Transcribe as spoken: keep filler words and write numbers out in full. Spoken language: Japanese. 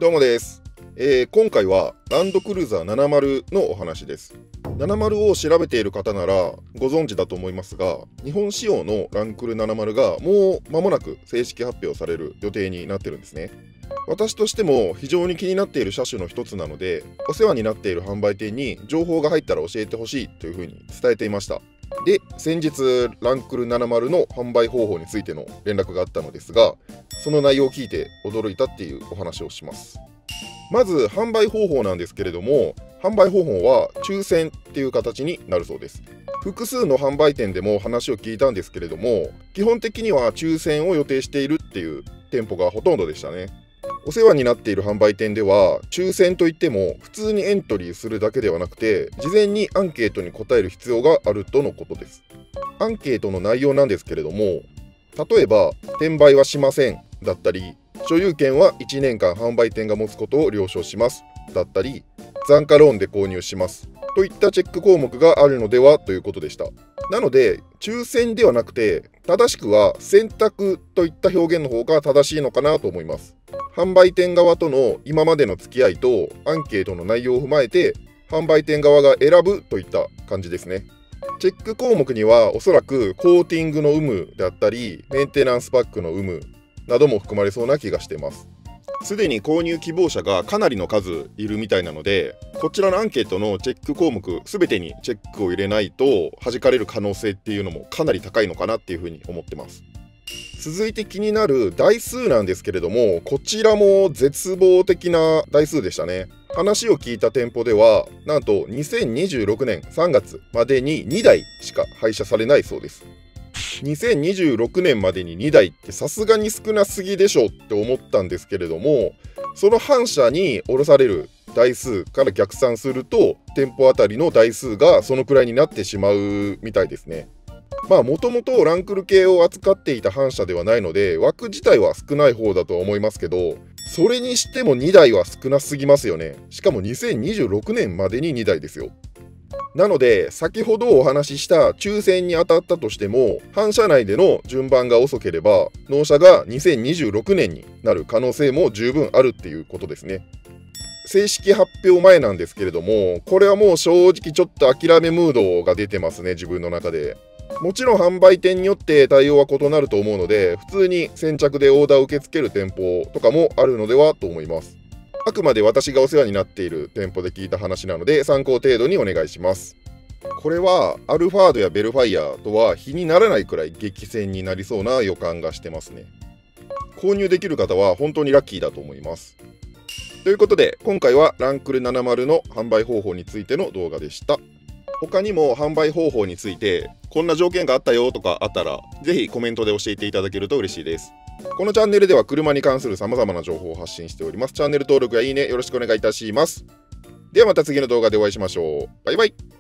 どうもです、えー、今回はランドクルーザーななじゅうのお話です。ななじゅうを調べている方ならご存知だと思いますが、日本仕様のランクルななじゅうがもう間もなく正式発表される予定になってるんですね。私としても非常に気になっている車種の一つなので、お世話になっている販売店に情報が入ったら教えてほしいというふうに伝えていました。で、先日ランクルななじゅうの販売方法についての連絡があったのですが、その内容を聞いて驚いたっていうお話をします。まず販売方法なんですけれども、販売方法は抽選っていう形になるそうです。複数の販売店でも話を聞いたんですけれども、基本的には抽選を予定しているっていう店舗がほとんどでしたね。お世話になっている販売店では、抽選といっても普通にエントリーするだけではなくて、事前にアンケートに答える必要があるとのことです。アンケートの内容なんですけれども、例えば転売はしませんだったり、所有権はいちねんかん販売店が持つことを了承しますだったり、残価ローンで購入しますといったチェック項目があるのではということでした。なので抽選ではなくて、正しくは選択といった表現の方が正しいのかなと思います。販売店側との今までの付き合いとアンケートの内容を踏まえて、販売店側が選ぶといった感じですね。チェック項目にはおそらくコーティングの有無であったり、メンテナンスパックの有無なども含まれそうな気がしています。すでに購入希望者がかなりの数いるみたいなので、こちらのアンケートのチェック項目全てにチェックを入れないと弾かれる可能性っていうのもかなり高いのかなっていうふうに思ってます。続いて気になる台数なんですけれども、こちらも絶望的な台数でしたね。話を聞いた店舗では、なんとにせんにじゅうろくねんさんがつまでににだいしか配車されないそうです。にせんにじゅうろくねんまでににだいってさすがに少なすぎでしょって思ったんですけれども、その反社に卸される台数から逆算すると、店舗あたりの台数がそのくらいになってしまうみたいですね。まあもともとランクル系を扱っていた反社ではないので、枠自体は少ない方だとは思いますけど、それにしてもにだいは少なすぎますよね。しかもにせんにじゅうろくねんまでににだいですよ。なので先ほどお話しした抽選に当たったとしても、反社内での順番が遅ければ納車がにせんにじゅうろくねんになる可能性も十分あるっていうことですね。正式発表前なんですけれども、これはもう正直ちょっと諦めムードが出てますね、自分の中で。もちろん販売店によって対応は異なると思うので、普通に先着でオーダーを受け付ける店舗とかもあるのではと思います。あくまで私がお世話になっている店舗で聞いた話なので、参考程度にお願いします。これはアルファードやベルファイアとは比にならないくらい激戦になりそうな予感がしてますね。購入できる方は本当にラッキーだと思います。ということで、今回はランクルななじゅうの販売方法についての動画でした。他にも販売方法についてこんな条件があったよとかあったら、ぜひコメントで教えていただけると嬉しいです。このチャンネルでは車に関する様々な情報を発信しております。チャンネル登録やいいねよろしくお願いいたします。ではまた次の動画でお会いしましょう。バイバイ。